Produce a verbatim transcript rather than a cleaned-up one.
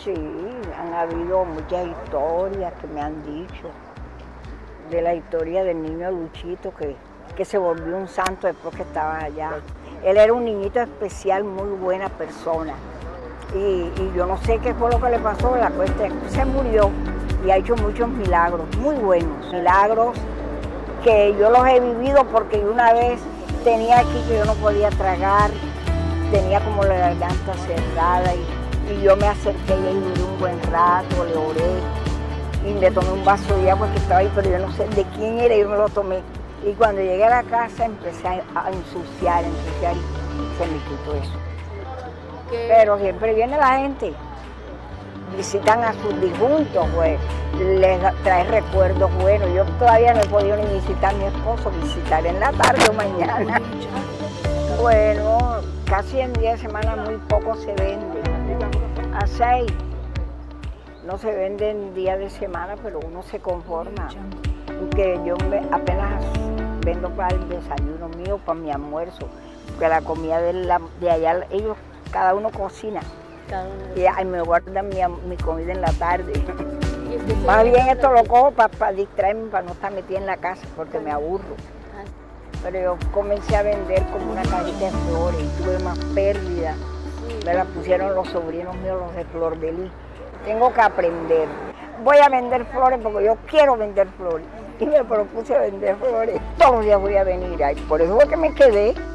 Sí, han habido muchas historias que me han dicho. De la historia del niño Luchito que, que se volvió un santo después que estaba allá. Él era un niñito especial, muy buena persona. Y, y yo no sé qué fue lo que le pasó, la cuesta se murió y ha hecho muchos milagros, muy buenos. Milagros que yo los he vivido porque una vez tenía aquí que yo no podía tragar, tenía como la garganta cerrada y, y yo me acerqué y duré un buen rato, le oré y le tomé un vaso de agua que estaba ahí, pero yo no sé de quién era, yo me lo tomé. Y cuando llegué a la casa empecé a, a ensuciar, a ensuciar y se me quitó eso. ¿Qué? Pero siempre viene la gente, visitan a sus difuntos, pues, les trae recuerdos buenos. Yo todavía no he podido ni visitar a mi esposo, visitar en la tarde o mañana. Bueno, casi en diez semanas muy poco se vende, a seis. No se vende en día de semana, pero uno se conforma. Que yo me, apenas vendo para el desayuno mío, para mi almuerzo, porque la comida de, la, de allá, ellos, cada uno cocina. Cada uno. Y ay, me guardan mi, mi comida en la tarde. Más bien esto lo cojo para, para distraerme, para no estar metida en la casa, porque me aburro. Pero yo comencé a vender como una cajita de flores y tuve más pérdida. Me la pusieron los sobrinos míos, los de Flor de Lis. Tengo que aprender. Voy a vender flores porque yo quiero vender flores. Y me propuse vender flores. Todos los días voy a venir ahí. Por eso es que me quedé.